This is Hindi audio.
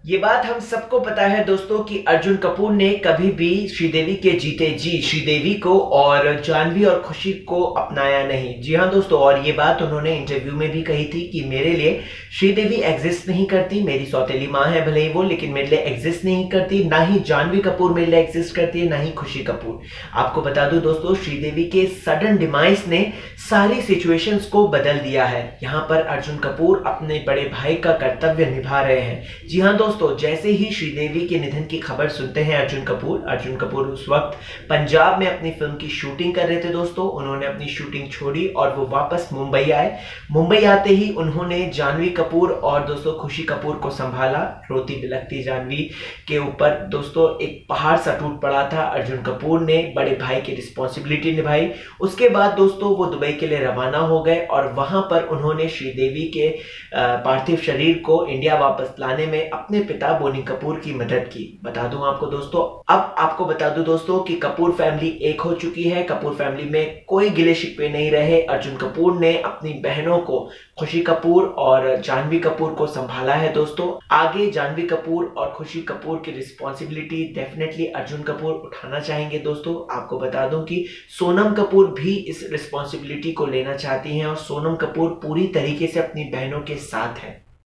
ये बात हम सबको पता है दोस्तों कि अर्जुन कपूर ने कभी भी श्रीदेवी के जीते जी श्रीदेवी को और जानवी और खुशी को अपनाया नहीं। जी हाँ दोस्तों, और ये बात उन्होंने इंटरव्यू में भी कही थी कि मेरे लिए श्रीदेवी एग्जिस्ट नहीं करती, मेरी सौतेली माँ है भले ही वो, लेकिन मेरे लिए एग्जिस्ट नहीं करती, ना ही जानवी कपूर मेरे लिए एग्जिस्ट करती है, ना ही खुशी कपूर। आपको बता दूं दोस्तों, श्रीदेवी के सडन डिमाइस ने सारी सिचुएशंस को बदल दिया है। यहाँ पर अर्जुन कपूर अपने बड़े भाई का कर्तव्य निभा रहे हैं। जी हाँ दोस्तों, जैसे ही श्रीदेवी के निधन की खबर सुनते हैं अर्जुन कपूर उस वक्त पंजाब में अपनी फिल्म की शूटिंग कर रहे थे दोस्तों। उन्होंने अपनी शूटिंग छोड़ी और वो वापस मुंबई आए। मुंबई आते ही उन्होंने जानवी कपूर और दोस्तों खुशी कपूर को संभाला। रोती बिलखती जानवी के ऊपर दोस्तों एक पहाड़ सा टूट पड़ा था। अर्जुन कपूर ने बड़े भाई की रिस्पॉन्सिबिलिटी निभाई। उसके बाद दोस्तों वो दुबई के लिए रवाना हो गए और वहां पर उन्होंने श्रीदेवी के पार्थिव शरीर को इंडिया वापस लाने में अपने पिता बोनी कपूर की मदद की। बता दूं आपको दोस्तों, अब आपको बता दूं दोस्तों कि कपूर फैमिली एक हो चुकी है। कपूर फैमिली में कोई गिले शिकवे नहीं रहे। अर्जुन कपूर ने अपनी बहनों को खुशी कपूर और जानवी कपूर को संभाला है दोस्तों। आगे जानवी कपूर और खुशी कपूर की रिस्पॉन्सिबिलिटी डेफिनेटली अर्जुन कपूर उठाना चाहेंगे दोस्तों। आपको बता दूं कि सोनम कपूर भी इस रिस्पॉन्सिबिलिटी को लेना चाहती हैं और सोनम कपूर पूरी तरीके से अपनी बहनों के साथ है।